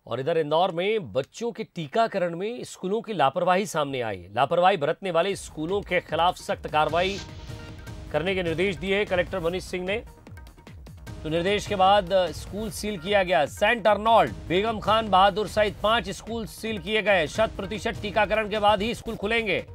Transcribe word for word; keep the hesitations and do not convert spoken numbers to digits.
और इधर इंदौर में बच्चों के टीकाकरण में स्कूलों की लापरवाही सामने आई है। लापरवाही बरतने वाले स्कूलों के खिलाफ सख्त कार्रवाई करने के निर्देश दिए कलेक्टर मनीष सिंह ने। तो निर्देश के बाद स्कूल सील किया गया। सेंट अर्नोल्ड, बेगम खान बहादुर सहित पांच स्कूल सील किए गए। शत प्रतिशत टीकाकरण के बाद ही स्कूल खुलेंगे।